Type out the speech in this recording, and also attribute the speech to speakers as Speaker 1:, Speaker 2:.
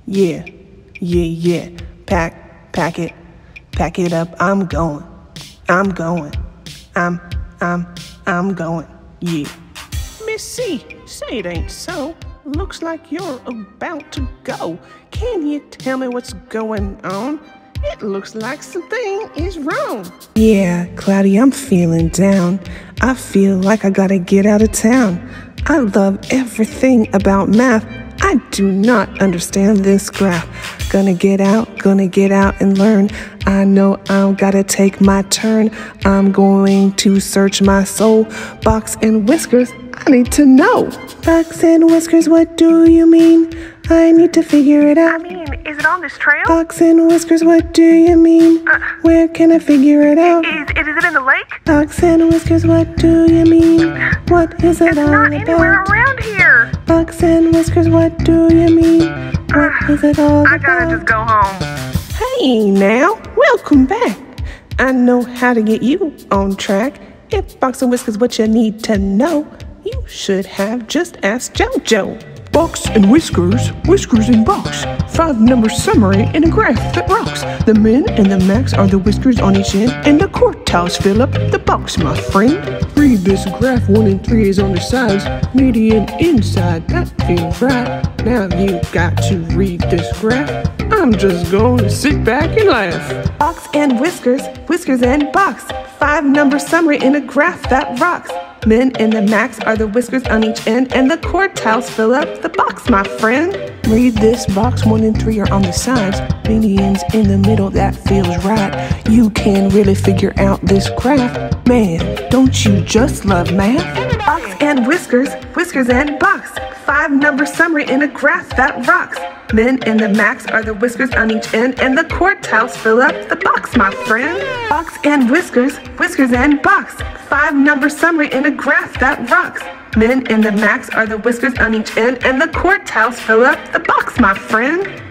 Speaker 1: Yeah, yeah. Pack it up. I'm going. I'm going. I'm going. Yeah. Miss C, say it ain't so. Looks like you're about to go. Can you tell me what's going on? It looks like something is wrong. Yeah, Cloudy, I'm feeling down. I feel like I gotta get out of town. I love everything about math. I do not understand this graph. Gonna get out and learn. I know I gotta take my turn. I'm going to search my soul. Box and whiskers, I need to know. Box and whiskers, what do you mean? I need to figure it out.
Speaker 2: I mean, is it on this trail?
Speaker 1: Box and whiskers, what do you mean? Where can I figure it out?
Speaker 2: Is it in the lake?
Speaker 1: Box and whiskers, what do you mean? What is it
Speaker 2: It's
Speaker 1: all
Speaker 2: not
Speaker 1: about?
Speaker 2: anywhere around here.
Speaker 1: Box and whiskers, what do you mean? What is it all
Speaker 2: I
Speaker 1: about?
Speaker 2: gotta just go home.
Speaker 1: Hey now, welcome back. I know how to get you on track. If Box and Whiskers what you need to know, you should have just asked JoJo. Box and Whiskers, Whiskers and Box. 5-number summary in a graph that rocks. The min and the max are the whiskers on each end, and the quartiles fill up the box, my friend. Read this graph, 1 and 3 is on the sides, median inside, that feels right. Now you got to read this graph. I'm just going to sit back and laugh. Box and Whiskers, Whiskers and Box. 5-number summary in a graph that rocks. Min and the max are the whiskers on each end, and the quartiles fill up the box, my friend. Read this box, 1 and 3 are on the sides, medians in the middle, that feels right. You can really figure out this graph. Man, don't you just love math? Box and Whiskers, Whiskers and Box. 5-number summary in a graph that rocks. Min and the max are the whiskers on each end, and the quartiles fill up the box, my friend. Box and Whiskers, Whiskers and Box. 5-number summary in a graph that rocks. Min and the max are the whiskers on each end, and the quartiles fill up the box, my friend.